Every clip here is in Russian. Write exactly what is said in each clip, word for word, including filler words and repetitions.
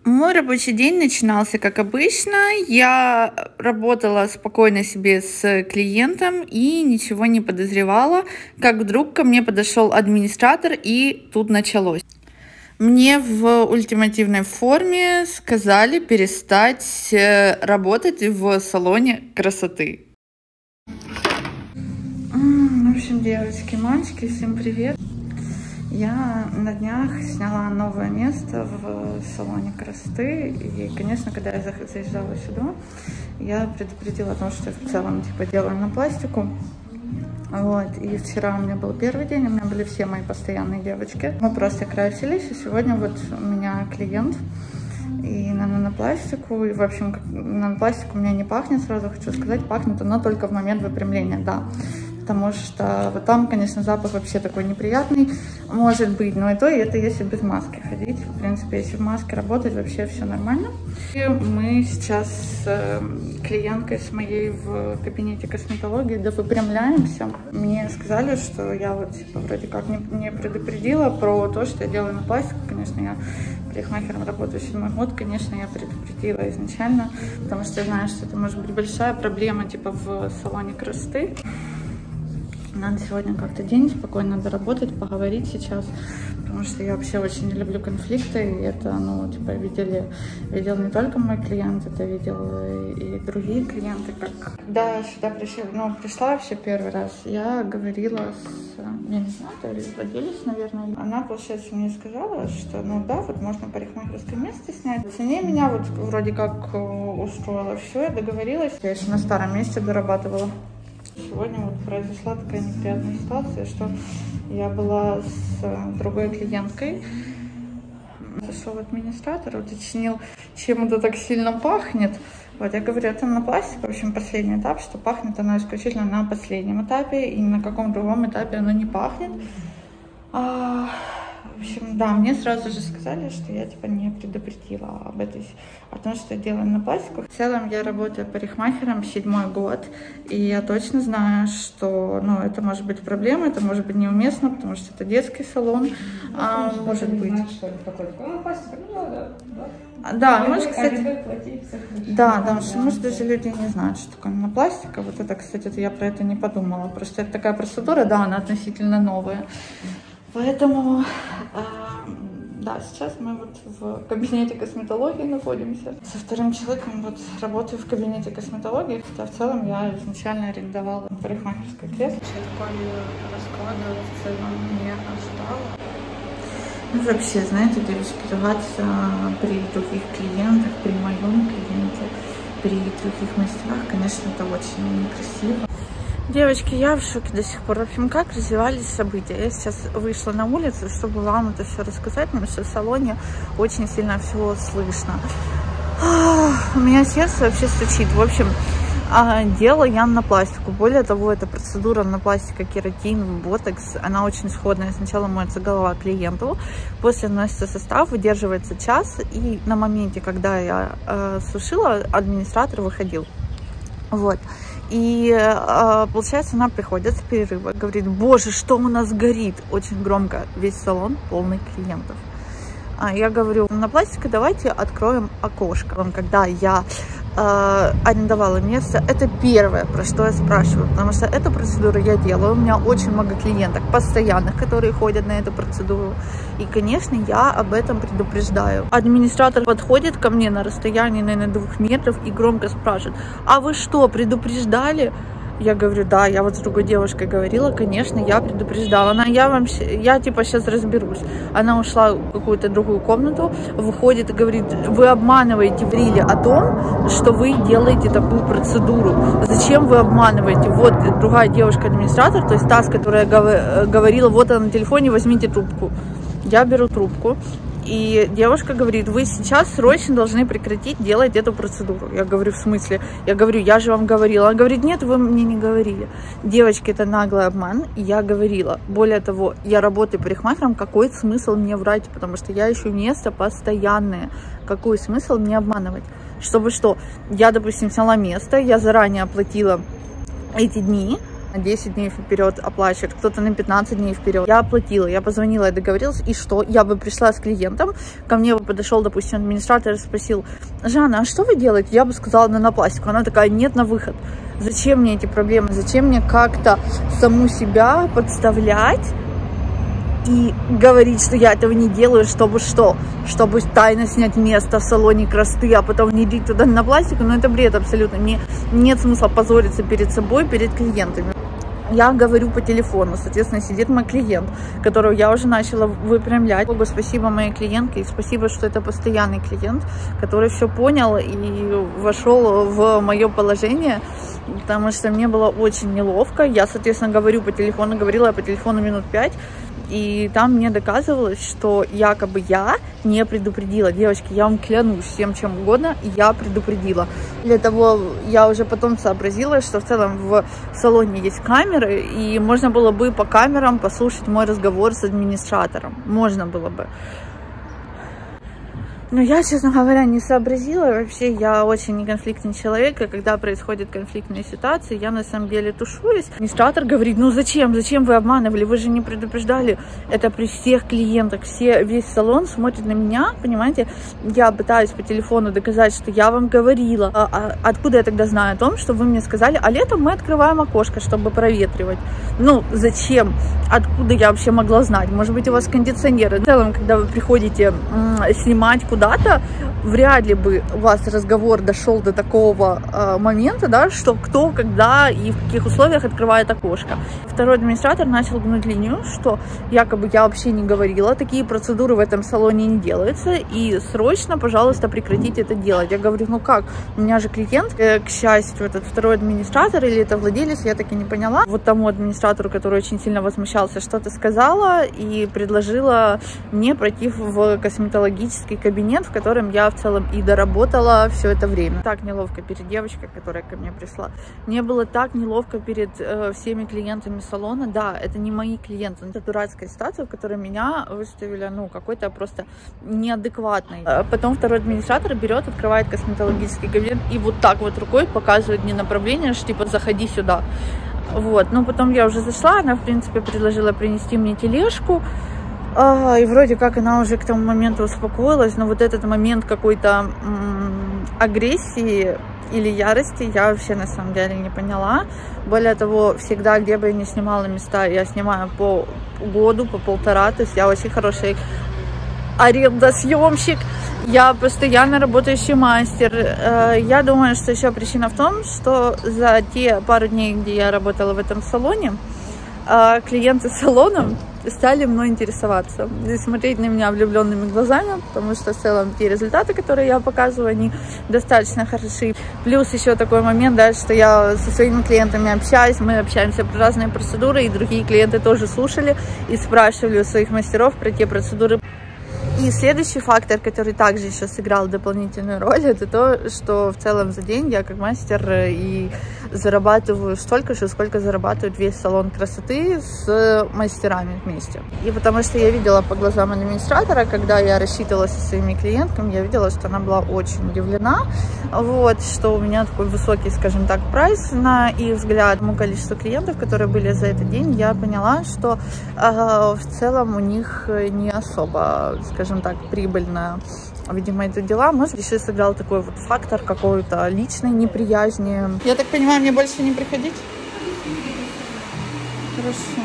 Мой рабочий день начинался как обычно. Я работала спокойно себе с клиентом и ничего не подозревала, как вдруг ко мне подошел администратор, и тут началось. Мне в ультимативной форме сказали перестать работать в салоне красоты. В общем, девочки, мальчики, всем привет. Я на днях сняла новое место в салоне красоты, и, конечно, когда я заезжала сюда, я предупредила о том, что я в целом типа делаю на пластику. Вот, и вчера у меня был первый день, у меня были все мои постоянные девочки. Мы просто красились, и сегодня вот у меня клиент, и на нанопластику, и, в общем, нанопластик у меня не пахнет, сразу хочу сказать, пахнет оно только в момент выпрямления, да. Потому что вот там, конечно, запах вообще такой неприятный, может быть, но и то, и это если без маски ходить. В принципе, если в маске работать, вообще все нормально. И мы сейчас с клиенткой с моей в кабинете косметологии довыпрямляемся. Мне сказали, что я вот типа вроде как не, не предупредила про то, что я делаю на пластику. Конечно, я парикмахером работаю седьмой год, конечно, я предупредила изначально, потому что я знаю, что это может быть большая проблема типа в салоне красоты. Надо сегодня как-то день спокойно доработать, поговорить сейчас, потому что я вообще очень не люблю конфликты, и это, ну, типа, видели, видел не только мой клиент, это видел и, и другие клиенты, как... Да, сюда пришли, ну, пришла вообще первый раз, я говорила с, я не знаю, то ли владелец, наверное, она, получается, мне сказала, что, ну, да, вот можно парикмахерское место снять, в цене меня вот вроде как устроило, все, я договорилась, я еще на старом месте дорабатывала. Сегодня вот произошла такая неприятная ситуация, что я была с другой клиенткой. Зашел администратор, уточнил, чем это так сильно пахнет. Вот я говорю, это на пластик, в общем, последний этап, что пахнет оно исключительно на последнем этапе, и на каком другом этапе оно не пахнет. А, в общем, да, мне сразу же сказали, что я типа не предупредила об этой, о том, что я делаю на пластику. В целом я работаю парикмахером седьмой год, и я точно знаю, что, ну, это может быть проблема, это может быть неуместно, потому что это детский салон, ну, а может быть. Знаю, что это такое. Ну, пластик, ну, да, да. Да, а может, кстати, да, да, потому что, может, даже люди не знают, что такое на пластика. Вот это, кстати, это я про это не подумала. Просто это такая процедура, да, она относительно новая. Поэтому, э, да, сейчас мы вот в кабинете косметологии находимся. Со вторым человеком вот работаю в кабинете косметологии. Хотя в целом я изначально арендовала парикмахерское кресло. Такой расклада в целом не ожидала. Ну, вообще, знаете, девочки, ругаться при других клиентах, при моем клиенте, при других мастерах, конечно, это очень некрасиво. Девочки, я в шоке до сих пор. В общем, как развивались события. Я сейчас вышла на улицу, чтобы вам это все рассказать, потому что в салоне очень сильно всего слышно. У меня сердце вообще стучит. В общем, делала я на пластику. Более того, эта процедура на пластика, кератин, ботокс, она очень сходная. Сначала моется голова клиенту, после наносится состав, выдерживается час, и на моменте, когда я э, сушила, администратор выходил. Вот. И э, получается, она приходит с перерыва, говорит: боже, что у нас горит, очень громко, весь салон полный клиентов. А я говорю: на пластике давайте откроем окошко. Когда я э, арендовала место, это первое, про что я спрашиваю, потому что эту процедуру я делаю, у меня очень много клиенток постоянных, которые ходят на эту процедуру, и, конечно, я об этом предупреждаю. Администратор подходит ко мне на расстоянии, наверное, двух метров и громко спрашивает: а вы что, предупреждали? Я говорю: да, я вот с другой девушкой говорила, конечно, я предупреждала. Она, я вам, я типа сейчас разберусь. Она ушла в какую-то другую комнату, выходит и говорит: вы обманываете в риле о том, что вы делаете такую процедуру. Зачем вы обманываете? Вот другая девушка-администратор, то есть та, с которой я говорила, вот она на телефоне, возьмите трубку. Я беру трубку. И девушка говорит: вы сейчас срочно должны прекратить делать эту процедуру. Я говорю: в смысле? Я говорю: я же вам говорила. Она говорит: нет, вы мне не говорили. Девочки, это наглый обман. И я говорила. Более того, я работаю парикмахером. Какой смысл мне врать? Потому что я ищу место постоянное. Какой смысл мне обманывать? Чтобы что? Я, допустим, сняла место, я заранее оплатила эти дни. на десять дней вперед оплачивает, кто-то на пятнадцать дней вперед. Я оплатила, я позвонила, я договорилась, и что? Я бы пришла с клиентом, ко мне бы подошел, допустим, администратор и спросил: Жанна, а что вы делаете? Я бы сказала: на пластику. Она такая: нет, на выход. Зачем мне эти проблемы? Зачем мне как-то саму себя подставлять и говорить, что я этого не делаю, чтобы что? Чтобы тайно снять место в салоне красоты, а потом внедрить туда на пластику? Ну, это бред абсолютно. Мне нет смысла позориться перед собой, перед клиентами. Я говорю по телефону, соответственно, сидит мой клиент, которого я уже начала выпрямлять. Богу спасибо моей клиентке, и спасибо, что это постоянный клиент, который все понял и вошел в мое положение, потому что мне было очень неловко. Я, соответственно, говорю по телефону, говорила я по телефону минут пять, и там мне доказывалось, что якобы я не предупредила. Девочки, я вам клянусь всем чем угодно, я предупредила. Для того я уже потом сообразила, что в целом в салоне есть камеры, и можно было бы по камерам послушать мой разговор с администратором. Можно было бы. Но я, честно говоря, не сообразила. Вообще, я очень неконфликтный человек, и когда происходят конфликтные ситуации, я на самом деле тушуюсь. Администратор говорит: ну зачем, зачем вы обманывали, вы же не предупреждали. Это при всех клиентах, все, весь салон смотрит на меня, понимаете. Я пытаюсь по телефону доказать, что я вам говорила. А, а, откуда я тогда знаю о том, что вы мне сказали: а летом мы открываем окошко, чтобы проветривать. Ну, зачем? Откуда я вообще могла знать? Может быть, у вас кондиционеры? В целом, когда вы приходите снимать куда-то, вряд ли бы у вас разговор дошел до такого э, момента, да, что кто, когда и в каких условиях открывает окошко. Второй администратор начал гнуть линию, что якобы я вообще не говорила, такие процедуры в этом салоне не делаются, и срочно, пожалуйста, прекратите это делать. Я говорю: ну как, у меня же клиент, э, к счастью, этот второй администратор или это владелец, я так и не поняла. Вот тому администратору, который очень сильно возмущался, что-то сказала и предложила мне пройти в косметологический кабинет, в котором я в целом и доработала все это время. Так неловко перед девочкой, которая ко мне пришла. Мне было так неловко перед э, всеми клиентами салона. Да, это не мои клиенты. Это дурацкая ситуация, в которой меня выставили, ну, какой-то просто неадекватный. Потом второй администратор берет, открывает косметологический кабинет и вот так вот рукой показывает мне направление, что типа заходи сюда. Вот. Но потом я уже зашла, она, в принципе, предложила принести мне тележку. И вроде как она уже к тому моменту успокоилась, но вот этот момент какой-то агрессии или ярости я вообще на самом деле не поняла. Более того, всегда, где бы я ни снимала места, я снимаю по году, по полтора, то есть я очень хороший арендосъемщик, я постоянно работающий мастер. Я думаю, что еще причина в том, что за те пару дней, где я работала в этом салоне, клиенты салона стали мной интересоваться и смотреть на меня влюбленными глазами, потому что в целом те результаты, которые я показываю, они достаточно хороши. Плюс еще такой момент, да, что я со своими клиентами общаюсь, мы общаемся про разные процедуры, и другие клиенты тоже слушали и спрашивали у своих мастеров про те процедуры. И следующий фактор, который также еще сыграл дополнительную роль, это то, что в целом за день я как мастер и зарабатываю столько же, сколько зарабатывает весь салон красоты с мастерами вместе. И потому что я видела по глазам администратора, когда я рассчитывала со своими клиентками, я видела, что она была очень удивлена, вот, что у меня такой высокий, скажем так, прайс на их взгляд. По количеству клиентов, которые были за этот день, я поняла, что э, в целом у них не особо, скажем так, прибыльно, видимо, это дела. Может, еще сыграл такой вот фактор какой-то личной неприязни. Я так понимаю, мне больше не приходить? Хорошо.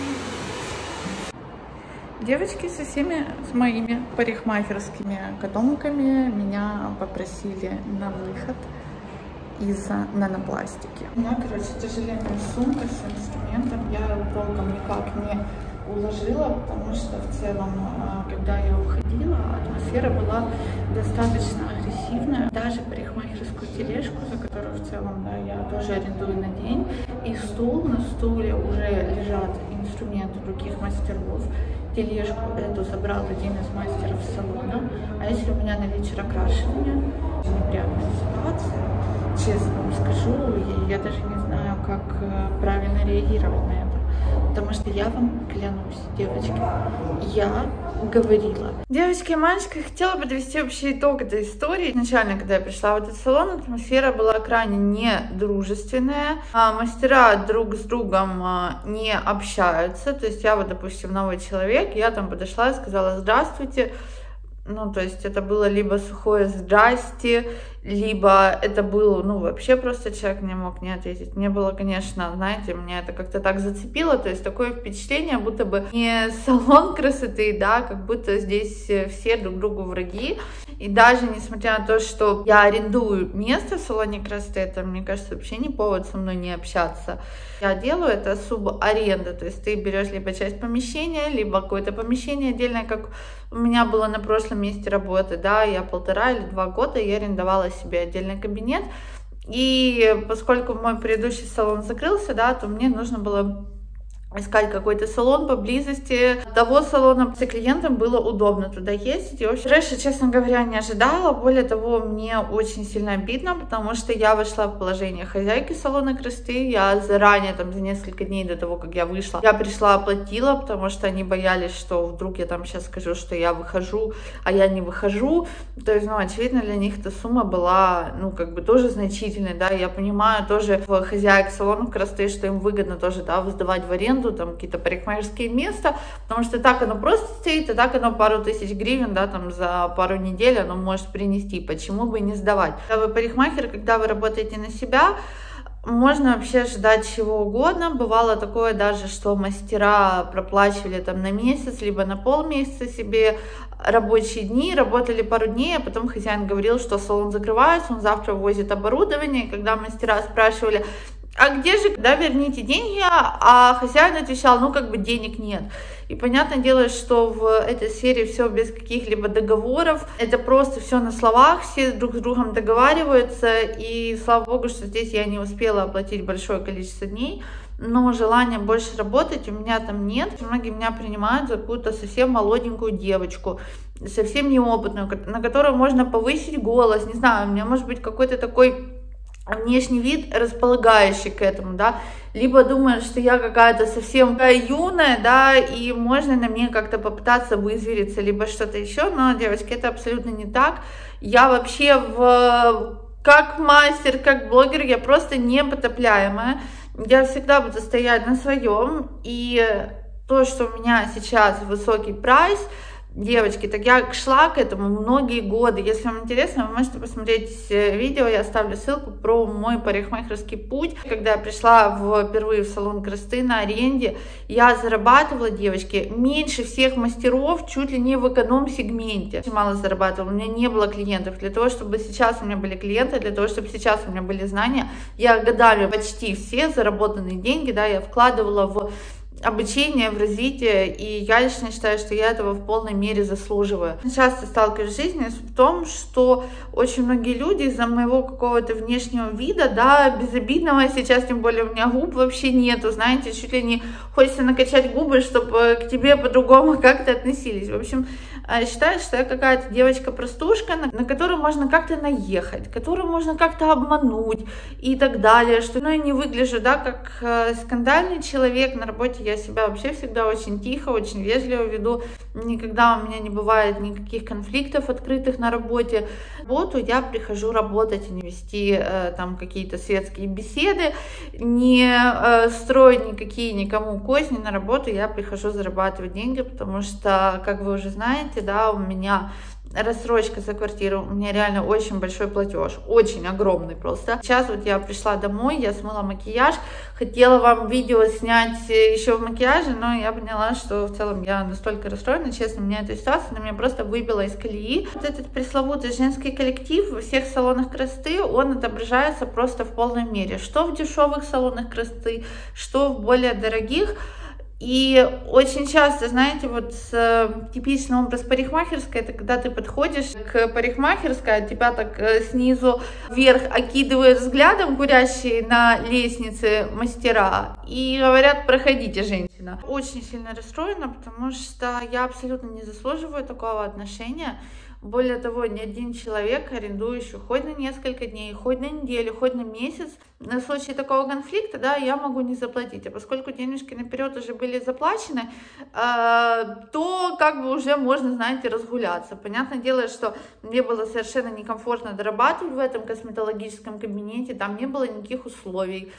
Девочки со всеми с моими парикмахерскими котомками меня попросили на выход из-за нанопластики. У меня, короче, тяжеленная сумка с инструментом. Я толком никак не уложила, потому что в целом, когда я уходила, атмосфера была достаточно агрессивная. Даже парикмахерскую тележку, за которую в целом, да, я тоже арендую на день, и стул, на стуле уже лежат инструменты других мастеров. Тележку эту забрал один из мастеров салона. А если у меня на вечер окрашивание, неприятная ситуация, честно вам скажу, и я даже не знаю, как правильно реагировать на это. Потому что я вам клянусь, девочки, я говорила. Девочки и мальчики, хотела подвести общий итог этой истории. Изначально, когда я пришла в этот салон, атмосфера была крайне недружественная. А мастера друг с другом не общаются. То есть я вот, допустим, новый человек, я там подошла и сказала «Здравствуйте». Ну, то есть это было либо сухое «здрасте», либо это был, ну, вообще просто человек не мог не ответить. Мне было, конечно, знаете, меня это как-то так зацепило, то есть такое впечатление, будто бы не салон красоты, да, как будто здесь все друг другу враги. И даже несмотря на то, что я арендую место в салоне красоты, это, мне кажется, вообще не повод со мной не общаться. Я делаю это субаренда, то есть ты берешь либо часть помещения, либо какое-то помещение отдельное, как у меня было на прошлом месте работы, да, я полтора или два года я арендовала себе отдельный кабинет, и поскольку мой предыдущий салон закрылся, да, то мне нужно было искать какой-то салон поблизости того салона, где клиентам было удобно туда ездить. И вообще, раньше, честно говоря, не ожидала. Более того, мне очень сильно обидно, потому что я вошла в положение хозяйки салона красоты. Я заранее, там, за несколько дней до того, как я вышла, я пришла, оплатила, потому что они боялись, что вдруг я там сейчас скажу, что я выхожу, а я не выхожу. То есть, ну, очевидно, для них эта сумма была, ну, как бы тоже значительной, да. Я понимаю тоже в хозяек салонов красоты, что им выгодно тоже, да, сдавать в аренду там какие-то парикмахерские места, потому что так оно просто стоит, и так оно пару тысяч гривен, да, там за пару недель оно может принести, почему бы не сдавать. Когда вы парикмахер, когда вы работаете на себя, можно вообще ожидать чего угодно. Бывало такое даже, что мастера проплачивали там на месяц, либо на полмесяца себе рабочие дни, работали пару дней, а потом хозяин говорил, что салон закрывается, он завтра ввозит оборудование, и когда мастера спрашивали, а где же, да, верните деньги, а хозяин отвечал, ну, как бы денег нет. И понятное дело, что в этой сфере все без каких-либо договоров, это просто все на словах, все друг с другом договариваются, и слава богу, что здесь я не успела оплатить большое количество дней, но желания больше работать у меня там нет. Многие меня принимают за какую-то совсем молоденькую девочку, совсем неопытную, на которую можно повысить голос, не знаю, у меня может быть какой-то такой внешний вид, располагающий к этому, да, либо думают, что я какая-то совсем юная, да, и можно на мне как-то попытаться вызвериться, либо что-то еще, но, девочки, это абсолютно не так. Я вообще в... как мастер, как блогер, я просто непотопляемая, я всегда буду стоять на своем, и то, что у меня сейчас высокий прайс, девочки, так я шла к этому многие годы. Если вам интересно, вы можете посмотреть видео, я оставлю ссылку про мой парикмахерский путь. Когда я пришла впервые в салон красоты на аренде, я зарабатывала, девочки, меньше всех мастеров, чуть ли не в эконом-сегменте. Очень мало зарабатывала, у меня не было клиентов. Для того, чтобы сейчас у меня были клиенты, для того, чтобы сейчас у меня были знания, я годами почти все заработанные деньги, да, я вкладывала в обучение, в развитие, и я лично считаю, что я этого в полной мере заслуживаю. Часто сталкиваюсь в жизни в том, что очень многие люди из-за моего какого-то внешнего вида, да, безобидного, сейчас тем более у меня губ вообще нету, знаете, чуть ли не хочется накачать губы, чтобы к тебе по-другому как-то относились. В общем, считаю, что я какая-то девочка-простушка, на, на которую можно как-то наехать, которую можно как-то обмануть и так далее, что ну, я не выгляжу, да, как э, скандальный человек. На работе я себя вообще всегда очень тихо, очень вежливо веду, никогда у меня не бывает никаких конфликтов открытых на работе. В работу я прихожу работать, а не вести э, там какие-то светские беседы, не э, строить никакие никому козни. На работу я прихожу зарабатывать деньги, потому что, как вы уже знаете, да, у меня рассрочка за квартиру, у меня реально очень большой платеж, очень огромный просто. Сейчас вот я пришла домой, я смыла макияж, хотела вам видео снять еще в макияже, но я поняла, что в целом я настолько расстроена, честно, меня эта ситуация, она меня просто выбила из колеи. Вот этот пресловутый женский коллектив во всех салонах красоты, он отображается просто в полной мере, что в дешевых салонах красоты, что в более дорогих. И очень часто, знаете, вот э, типичный образ парикмахерской, это когда ты подходишь к парикмахерской, а тебя так э, снизу вверх окидывают взглядом курящие на лестнице мастера и говорят: проходите, женщина. Очень сильно расстроена, потому что я абсолютно не заслуживаю такого отношения. Более того, ни один человек, арендующий хоть на несколько дней, хоть на неделю, хоть на месяц, на случай такого конфликта, да, я могу не заплатить. А поскольку денежки наперед уже были заплачены, э, то как бы уже можно, знаете, разгуляться. Понятное дело, что мне было совершенно некомфортно дорабатывать в этом косметологическом кабинете, там не было никаких условий.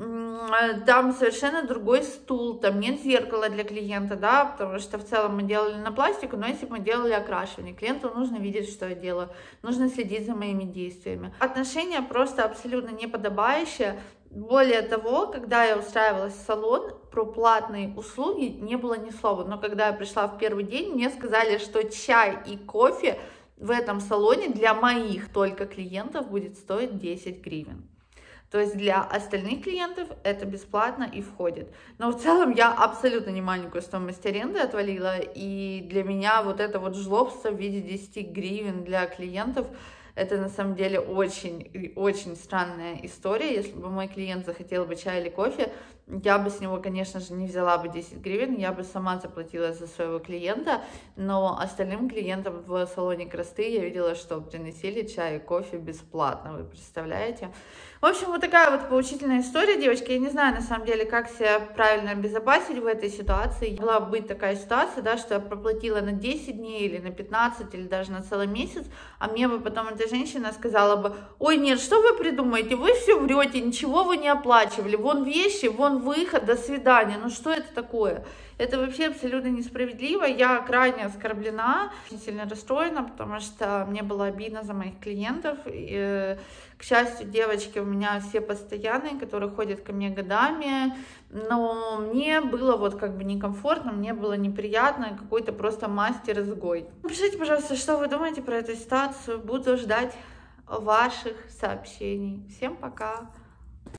Там совершенно другой стул, там нет зеркала для клиента, да, потому что в целом мы делали на пластику, но если бы мы делали окрашивание, клиенту нужно видеть, что я делаю, нужно следить за моими действиями. Отношения просто абсолютно неподобающие. Более того, когда я устраивалась в салон, про платные услуги не было ни слова, но когда я пришла в первый день, мне сказали, что чай и кофе в этом салоне для моих только клиентов будет стоить десять гривен. То есть для остальных клиентов это бесплатно и входит. Но в целом я абсолютно не маленькую стоимость аренды отвалила. И для меня вот это вот жлобство в виде десяти гривен для клиентов, это на самом деле очень, очень странная история. Если бы мой клиент захотел бы чай или кофе, я бы с него, конечно же, не взяла бы десять гривен, я бы сама заплатила за своего клиента, но остальным клиентам в салоне красоты я видела, что приносили чай и кофе бесплатно, вы представляете? В общем, вот такая вот поучительная история, девочки. Я не знаю, на самом деле, как себя правильно обезопасить в этой ситуации. Могла быть такая ситуация, да, что я проплатила на десять дней или на пятнадцать, или даже на целый месяц, а мне бы потом эта женщина сказала бы: ой, нет, что вы придумаете, вы все врете, ничего вы не оплачивали, вон вещи, вон выход, до свидания. Ну что это такое? Это вообще абсолютно несправедливо. Я крайне оскорблена, очень сильно расстроена, потому что мне было обидно за моих клиентов. И, к счастью, девочки у меня все постоянные, которые ходят ко мне годами, но мне было вот как бы некомфортно, мне было неприятно, какой-то просто мастер-изгой. Напишите, пожалуйста, что вы думаете про эту ситуацию. Буду ждать ваших сообщений. Всем пока!